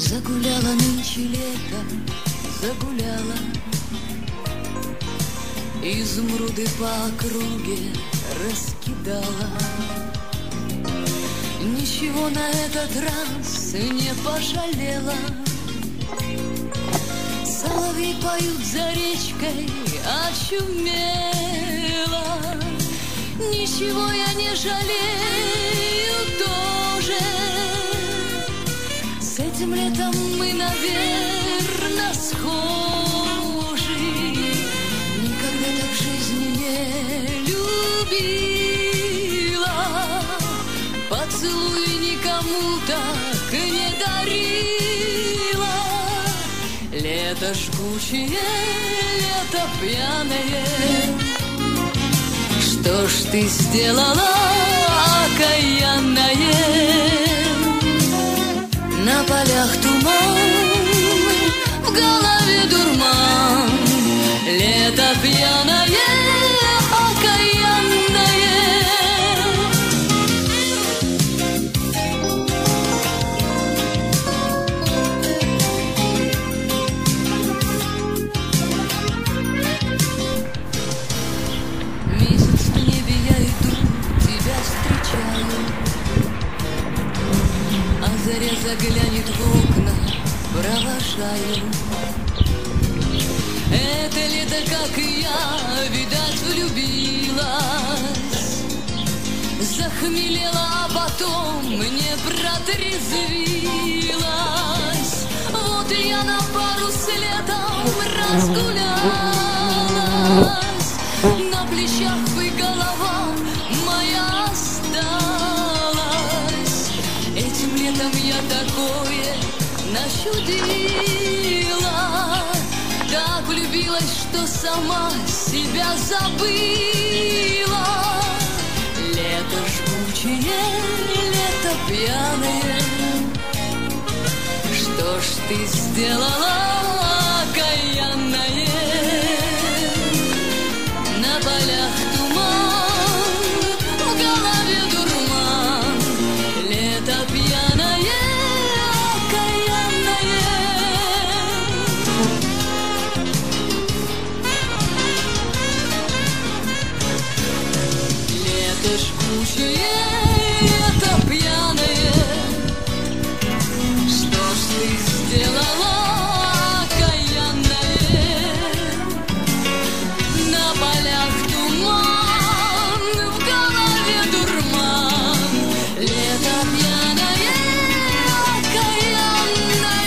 Загуляла нынче лето, загуляла, изумруды по округе раскидала. Ничего на этот раз не пожалела. Соловьи поют за речкой, очумела. Ничего я не жалею тоже. С этим летом мы, наверно, схожи. Никогда так в жизни не любила. Поцелуй никому так не дарила. Лето жгучее, лето пьяное. Что ж ты сделала, окаянное? На полях туман, в голове дурман. Лето пьяное, окаянное. Месяц в небе, я иду, тебя встречаю. А заря заглянет в окна, провожаю. Это лето, как и я, видать, влюбилась. Захмелела, а потом не протрезвилась. Вот и я на пару с летом разгулялась. На плечах бы голова моя осталась. Этим летом я такое нащудила. Так влюбилась, что сама себя забыла. Лето жгучее, лето пьяное. Что ж ты сделала, окаянное? На полях туман, в голове дурман. Лето пьяное, окаянное. Лето жгучее, лето пьяное. Что ж ты сделала, окаянное? На полях туман, в голове дурман. Лето пьяное, окаянное.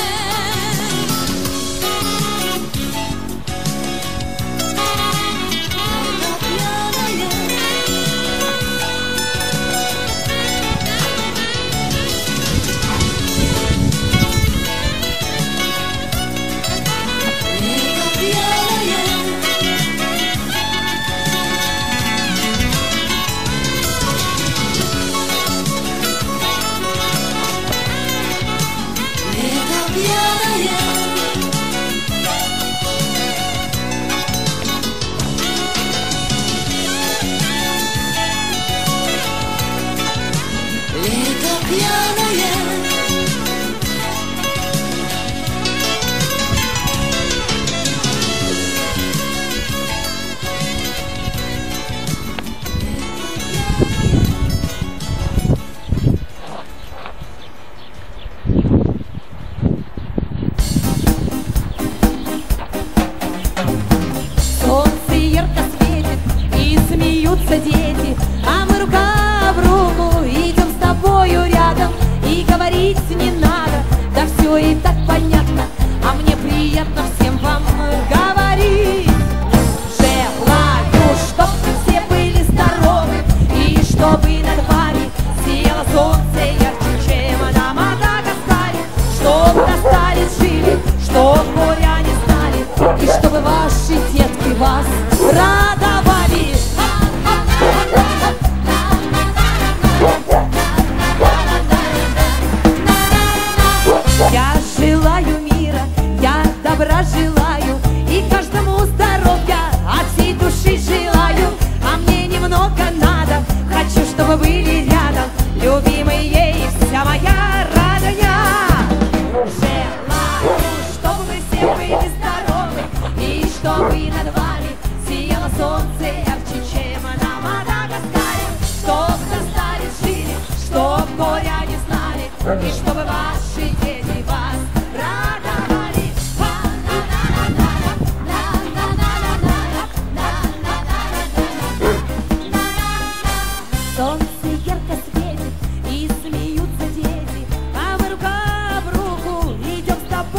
Лето пьяное.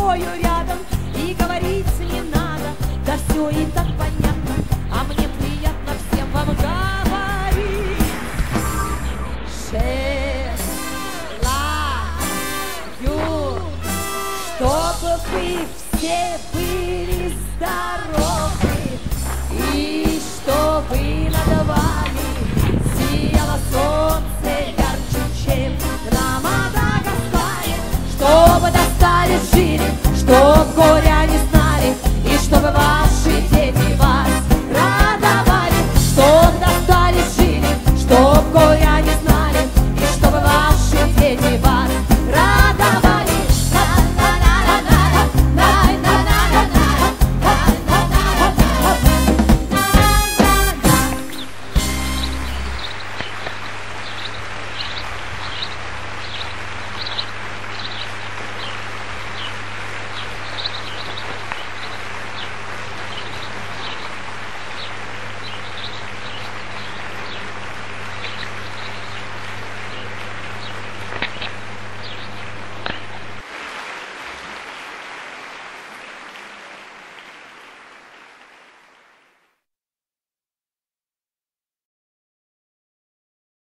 тобою рядом, и говорить не надо, да все и так понятно, а мне приятно всем вам говорить. Желаю, чтобы вы все были здоровы, и чтобы над вами сияло солнце ярче, чем на Мадагаскаре, чтобы достали, жили, чтоб горя не знали, и чтобы вам